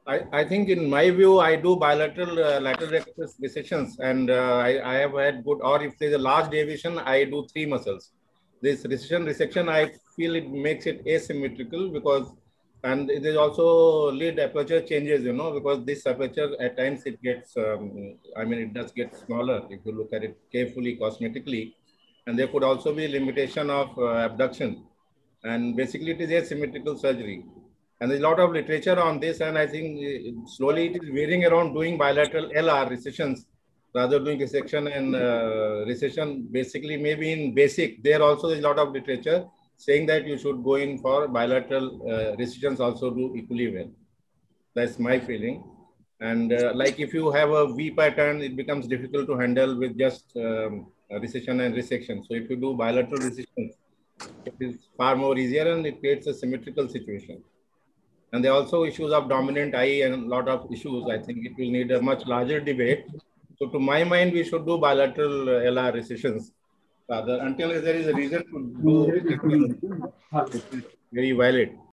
I think in my view, I do bilateral lateral rectus resections, and I have had good, or if there's a large deviation, I do three muscles. This resection, I feel it makes it asymmetrical because, and there's also lid aperture changes, because this aperture at times it gets, I mean, it does get smaller if you look at it carefully, cosmetically. And there could also be limitation of abduction. And basically it is asymmetrical surgery. And there's a lot of literature on this, and I think slowly it is veering around doing bilateral LR recessions rather doing resection and recession. Basically, maybe in basic, there also is a lot of literature saying that you should go in for bilateral recessions also do equally well. That's my feeling. And like if you have a V pattern, it becomes difficult to handle with just recession and resection. So if you do bilateral recessions, it is far more easier and it creates a symmetrical situation. And there are also issues of dominant eye and a lot of issues. I think it will need a much larger debate. So to my mind, we should do bilateral LR recessions rather until there is a reason to do recession, which is very valid.